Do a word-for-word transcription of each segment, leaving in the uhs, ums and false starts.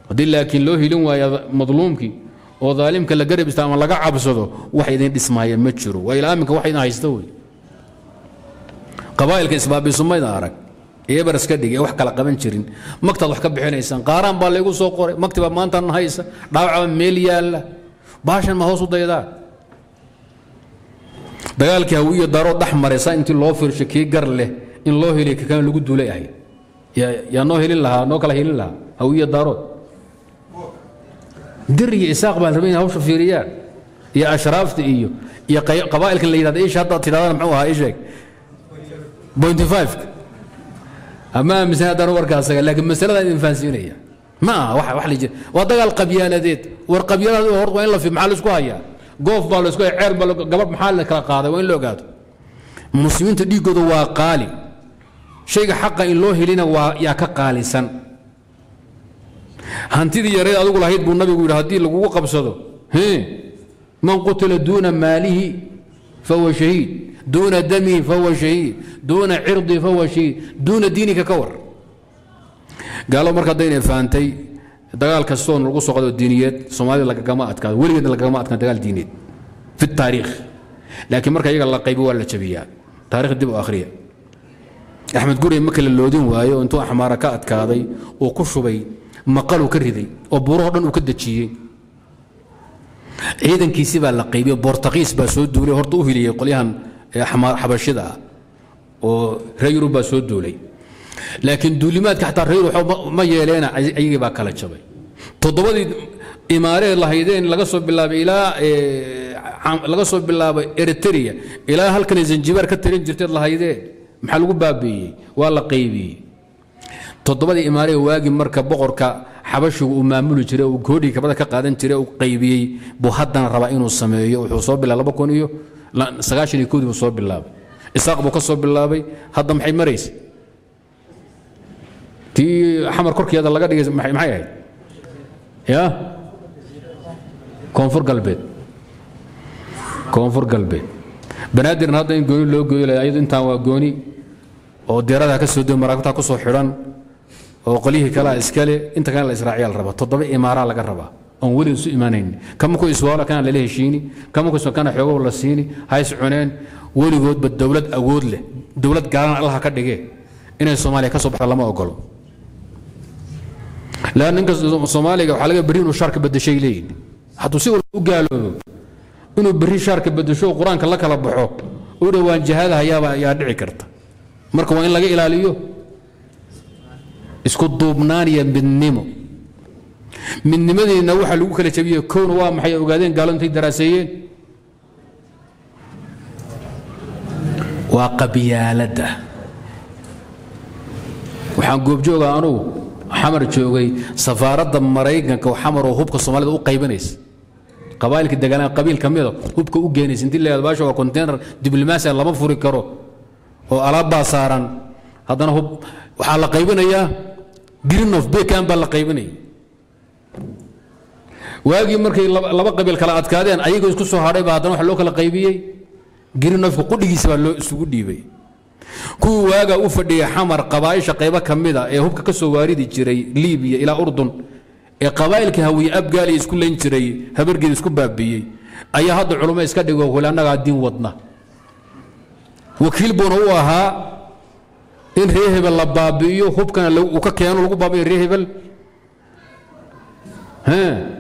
hadii laakiin loo hilin waayo madluumki oo dhaalimka la garab istaama laga cabsado wax idin dhismaaya ma jiro waa ilaaminka wax idin haysto way qabaa'ilka isbaabiisumayda arag eebar iska dhigay wax kala qaban jirin maktab wax ka bixinaysan qaaraan baa lagu soo qoray maktab maanta haysa dhaawaca meel yaala baashan ma hoos u daydaa dagaalkii hawiyo daro dhaxmaraysa intii loo fiirshay kii gar leh in loo helay kan lagu duulay ahay ya ya noo helin lahaa noo kala helin lahaa hawiyo daro diriga isaaq baan rabay hawsha fiiriyaan ya ashraafta iyo ya qabaa'ilka la yiraahdo eesh hadda tiraadana muxuu ahaa eeshay point five ama misana daro warkaasaga laakiin masalada in faansiinaya ma wax wax li waa dagaal qabyaaladeed war qabyaaladu hor waa in la fi maxal isku haya goof baa la isku ceer baa gabadh maxal la kala qaaday waa in la ogaado muslimiinta dhiigooda waa qaali shayga xaq in loo helina waa yaa ka qaalisan hantidii yareed adigu lahayd buu nabigu yiraahdo hadii lagu qabsado hee man qutila duuna maalihi fa huwa shahiid duuna damihi fa huwa shahiid duuna cirdi fa huwa shahiid duuna diinika ka war gaalo marka daynay faantay dagaal kastoon lagu soo qado diiniyad Soomaaliya laga gama adkaado weligeed laga gama adkaan dagaal diineed fi taariikh laakiin marka iyaga la qaybo waa la jabiyaa taariikh dib u akhriya Axmed Gurey ma kala loodin waayo intuu axmaara ka adkaaday oo ku shubay maqalu ka riday oo buuro dhan uu ka dajiyay ciidankiisi baa la qaybiyay Boortaqiis baa soo duulay horta u hiliyay qolyahan axmaar xabashida oo reeyru baa soo duulay laakiin duulimaadka xataa reeyru ma yeeleena ayaga baa kala jabay todobadii imaaree lahaydeen laga soo bilaabay ilaa laga soo bilaabay Eritrea ilaa halkan Zanzibar ka tirin jirtay lahaydeen maxaa lagu baabiiyay waa la qaybiyay todobadii imaaree waagi marka boqorka xabashigu uu maamuli jiray oo goodhi kabada ka qaadan jiray oo qaybiyay buu haddana raba inuu sameeyo wuxuu soo bilaabay laba kun iyo sagaashan iyo kow buu soo bilaabay isaaq buu ka soo bilaabay hadda maxay maraysaa tii xamar korkeeda laga dhigay maxay maxay ahayd ya koonfur galbeed koonfur galbeed banaadirna hadda in gooni loo gooyay ayadu intaan waa gooni oo deerada ka soo doo maraagta ku soo xiran oo qolihi kala iskale inta kan la Israaciil raba toddoba imaara laga raba on wali isu iimaanayn kama ku iswaala kan la leeshiini kama ku soo kana xogo la siini hays cuneen waligood ba dawlad awood leh dawlad gaaran Allah ka dhigay inay Soomaaliya ka soo baxdo lama ogolo la ninka Soomaaliga waxa laga bariino sharka badashay leeyeen haduu si u gaaloobo inuu bari sharka badasho quraanka la kala baxo oo dhawaan jihada hayaaba ayaa dhici karta marka waa in laga ilaaliyo isku duubnaan iyo midnimo midnimadeena waxa lagu kala jabiyay koon waa maxay ogaadeen gaalantay daraaseeyeen waa qabyaalada waxaan goob jooga anigu xamar joogay safaaradda Mareykanka oo xamar oo hubka Soomaalida u qaybanaysa qabaa'ilka deegaanka qabiil kamid ah hubka u geenaysa intii leeyahay baasha waa container diblomaasi lama furi karo oo alaab saaran haddana hub waxa la qaybinayaa green of bekan baa la qaybinay waagi markay laba qabiil kala adkaadeen ayaga isku soo haray baa haddana waxa loo kala qaybiyay green of qudhigiisa baa loo isugu dhiibay ku waaga u fadhiyay xamar qabaa'isha qaybo kamida ee hubka ka soo waaridi jiray Liibiya ila Urdun ee qabaa'ilka hawiye abgaali isku leen jiray habargeed isku baabiyay ayaa hadda culimo iska dhigo walaanaga diin wadna wakiil boona u ahaa in reehebel la baabiyo hubkana uu ka keeno lagu baabiyo reehebel ha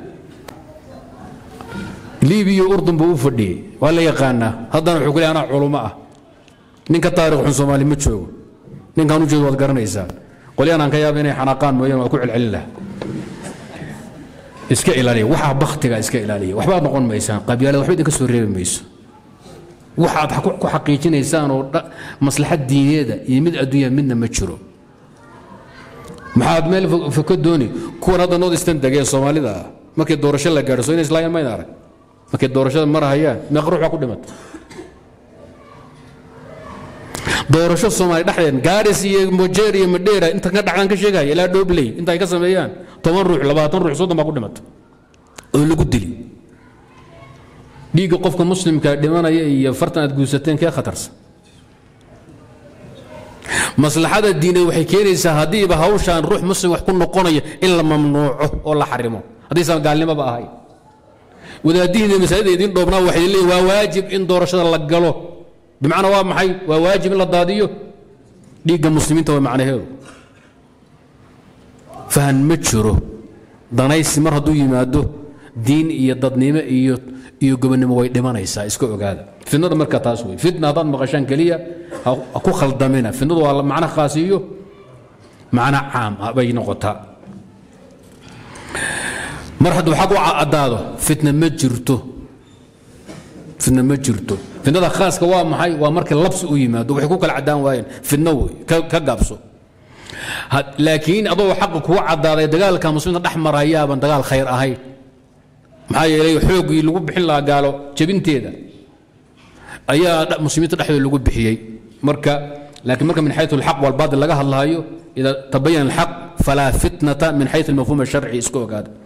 Liibiya Urdun buu u fadhiyay wala yaqaana haddana wuxuu kale ana culimo ah ninka taariikh xun Soomaali ma joogo ninkan u jeedo wad garanaysaa qoliyaan ka yaab inay xanaaqaan mooyeen waa ku celcelin laha iska ilaaliya waxa bakhtiga iska ilaaliya waxba noqon maysan qabyaalada waxba idin ka soo reebi mayso waxaad ku xaqiijinaysaan oo maslaxad diineeda iyo mid adduunyo midna ma jiro maxaad meel fakad dooni kuwan hadda nood istan dagay Soomaalida markii doorasho la gaarso in islaam ma arag markii doorashada marahayaan meeq ruux ku dhimatay doorasho Soomaali dhaxdeen Gaaris iyo Mojeer iyo Madeira inta ka dhacaan ka sheegay ilaa Doobley inta ay ka sameeyaan toban ruux labaatan ruux soddon ma ku dhimatay oo lagu dili dhiiga qofka muslimka dhimanaya iyo fartan aad guusateen ka khatarsan maslaxada diineed waxay keenaysaa haddiiba hawshaan ruux muslim wax ku noqonaya in la mamnuuco oo la xarimo haddaysan gaalnimoba ahay wadaadihiina masaajida idin dhoobnaa waxay leeyihin waa waajib in doorashada la galo bimacnaa waa maxay waa waajib in la daadiyo dhiigga muslimiinta waa macnaheedu fahan ma jiro danaysi mar hadduu yimaado diin iyo dadnimo iyo iyo gobonnimo way dhimanaysaa iska ogaada fitnada marka taas wey fitna haddaad maqashaan keliya ha ku khaldamina fitnadu waa macno khaas iyo macno caam ah bay noqotaa mar hadduu xaq u caddaado fitna ma jirto fitna ma jirto fitnada khaaska waa maxay waa markii labsi u yimaado waxay ku kala caddaan waayeen fitno wey ka gaabso laakiin adoo xaqa kugu caddaaday dagaalka muslimiinta dhex marayaaban dagaal khayr ahayn maxaa yeelay xoogii lagu bixin lahaa gaalo jebinteeda ayaa muslimiinta dhexdooda lagu bixiyey marka laakiin marka min xayثu alxaq walbaadil laga hadlahayo ida tabayana alxaq falaa fitnata min xayثu almafhuum الsharci iska ogaada